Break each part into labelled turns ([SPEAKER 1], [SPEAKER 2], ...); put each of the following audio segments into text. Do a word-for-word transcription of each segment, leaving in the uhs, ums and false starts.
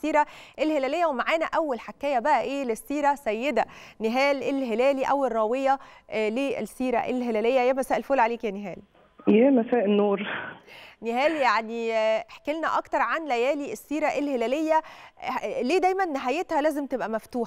[SPEAKER 1] السيرة الهلالية، ومعانا أول حكاية بقى إيه للسيرة سيدة نهال الهلالي أو الراوية للسيرة الهلالية. يا مساء الفل عليك يا نهال.
[SPEAKER 2] يا مساء النور.
[SPEAKER 1] نهال، يعني احكي لنا أكتر عن ليالي السيرة الهلالية، ليه دايما نهايتها لازم تبقى مفتوحة؟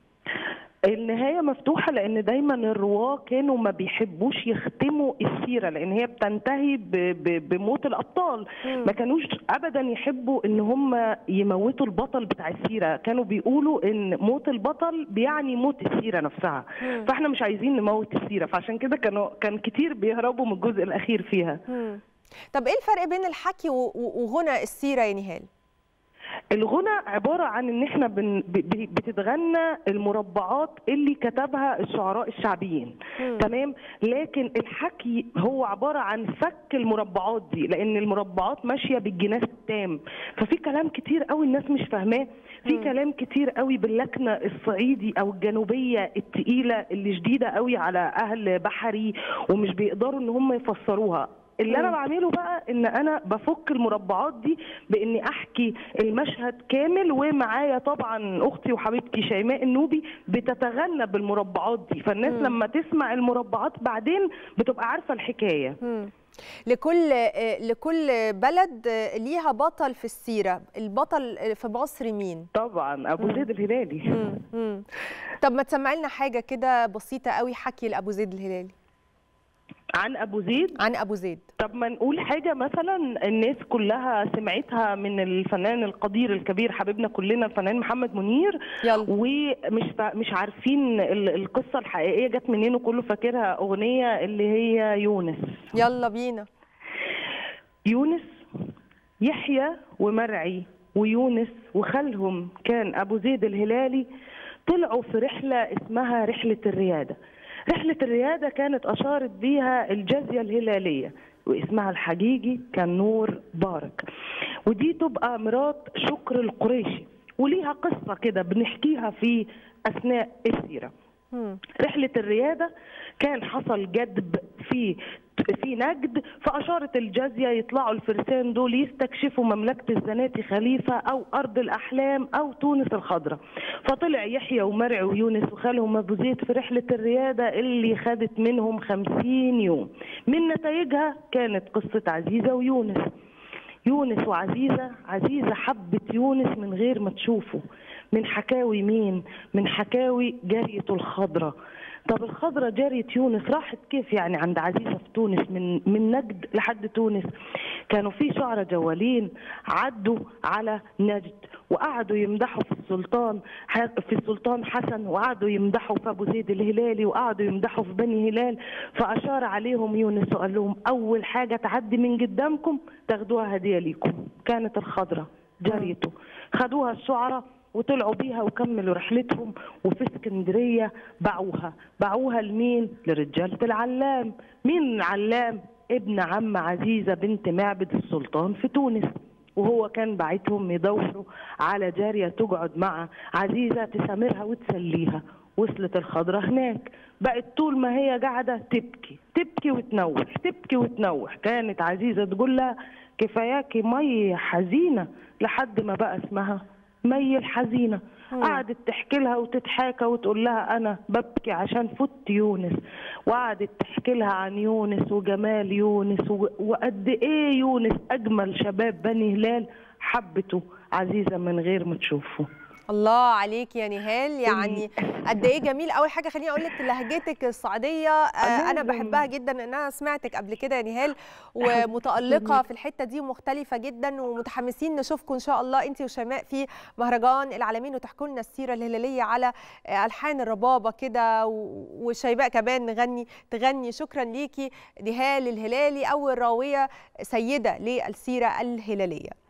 [SPEAKER 2] النهاية مفتوحة لأن دايما الرواة كانوا ما بيحبوش يختموا السيرة، لأن هي بتنتهي بموت الأبطال. م. ما كانوش أبدا يحبوا إن هم يموتوا البطل بتاع السيرة، كانوا بيقولوا إن موت البطل بيعني موت السيرة نفسها. م. فإحنا مش عايزين نموت السيرة، فعشان كده كانوا كان كتير بيهربوا من الجزء الأخير فيها.
[SPEAKER 1] م. طب إيه الفرق بين الحكي وغنى السيرة يا نهال؟
[SPEAKER 2] الغنى عبارة عن ان احنا بن بتتغنى المربعات اللي كتبها الشعراء الشعبيين. م. تمام. لكن الحكي هو عبارة عن فك المربعات دي، لان المربعات ماشية بالجناس التام، ففي كلام كتير قوي الناس مش فاهماه، في م. كلام كتير قوي باللكنة الصعيدي او الجنوبية التقيلة اللي شديدة قوي على اهل بحري ومش بيقدروا ان هم يفسروها. اللي انا بعمله بقى ان انا بفك المربعات دي باني احكي المشهد كامل، ومعايا طبعا اختي وحبيبتي شيماء النوبي بتتغنى بالمربعات دي، فالناس م. لما تسمع المربعات بعدين بتبقى عارفه الحكايه. م.
[SPEAKER 1] لكل لكل بلد ليها بطل في السيره، البطل في مصر مين؟
[SPEAKER 2] طبعا ابو زيد الهلالي.
[SPEAKER 1] م. م. طب ما تسمعي لنا حاجه كده بسيطه قوي حكي لابو زيد الهلالي.
[SPEAKER 2] عن ابو زيد؟
[SPEAKER 1] عن ابو زيد.
[SPEAKER 2] طب ما نقول حاجه مثلا الناس كلها سمعتها من الفنان القدير الكبير حبيبنا كلنا الفنان محمد منير.
[SPEAKER 1] يلا.
[SPEAKER 2] ومش مش عارفين القصه الحقيقيه جت منين، وكله فاكرها اغنيه اللي هي يونس.
[SPEAKER 1] يلا بينا.
[SPEAKER 2] يونس، يحيى ومرعي ويونس وخالهم كان ابو زيد الهلالي طلعوا في رحله اسمها رحله الرياده. رحلة الريادة كانت أشارت بيها الجازية الهلالية، واسمها الحقيقي كان نور بارك، ودي تبقى مرات شكر القريشي، وليها قصة كده بنحكيها في أثناء السيرة. رحلة الريادة كان حصل جدب في في نجد، فأشارت الجازية يطلعوا الفرسان دول يستكشفوا مملكة الزناتي خليفة أو أرض الأحلام أو تونس الخضراء. فطلع يحيى ومرعي ويونس وخالهم أبو زيد في رحلة الريادة اللي خدت منهم خمسين يوم. من نتائجها كانت قصة عزيزة ويونس. يونس وعزيزة، عزيزة حبت يونس من غير ما تشوفه، من حكاوي مين؟ من حكاوي جارية الخضراء. طب الخضراء جارية يونس راحت كيف يعني عند عزيزة في تونس، من من نجد لحد تونس؟ كانوا في شعراء جوالين عدوا على نجد وقعدوا يمدحوا في السلطان في السلطان حسن، وقعدوا يمدحوا في ابو زيد الهلالي، وقعدوا يمدحوا في بني هلال. فاشار عليهم يونس وقال لهم اول حاجه تعدي من قدامكم تاخدوها هديه ليكم. كانت الخضراء جاريته، خدوها الشعراء وطلعوا بيها وكملوا رحلتهم، وفي اسكندريه باعوها. باعوها لمين؟ لرجاله العلام. مين العلام؟ ابن عم عزيزه بنت معبد السلطان في تونس، وهو كان باعتهم يدوروا على جاريه تقعد مع عزيزه تسامرها وتسليها. وصلت الخضراء هناك، بقت طول ما هي قاعده تبكي تبكي وتنوح تبكي وتنوح. كانت عزيزه تقول لها كفاياكي مي حزينه، لحد ما بقى اسمها مي الحزينه. قعدت تحكي لها وتتحاكى وتقول لها انا ببكي عشان فت يونس، وقعدت تحكي لها عن يونس وجمال يونس وقد ايه يونس اجمل شباب بني هلال حبته عزيزه من غير ما تشوفه.
[SPEAKER 1] الله عليك يا نهال، يعني قد ايه جميل. اول حاجه خليني اقول لك لهجتك الصعيديه انا بحبها جدا، ان انا سمعتك قبل كده يا نهال، ومتالقه في الحته دي ومختلفه جدا، ومتحمسين نشوفكم ان شاء الله انت وشيماء في مهرجان العالمين وتحكوا لنا السيره الهلاليه على الحان الربابه كده، وشيماء كمان نغني تغني. شكرا ليكي نهال الهلالي او الراويه سيده للسيره الهلاليه.